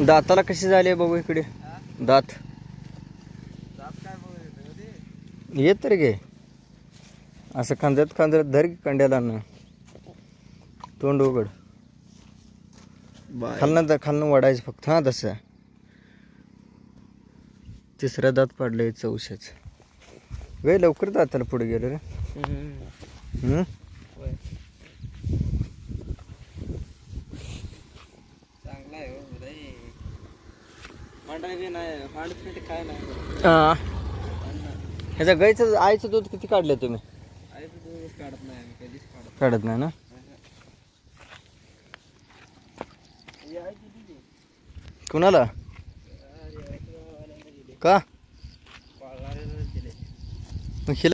दाताला कशी झाली बघू इकडे दात येत तरी घे असं खांद्यात धर की कंड्याला ना तोंड उघड खालनं वाढायचं फक्त हा तसं तिसऱ्या दात पडलंय चौशाच वे लवकर दाताला पुढे गेलं रे चांगला आहे काय नाही ह्याच्या गाईचं आईचं दूध किती काढलं तुम्ही काढत नाही कधीच काढत नाही ना कुणाला का मग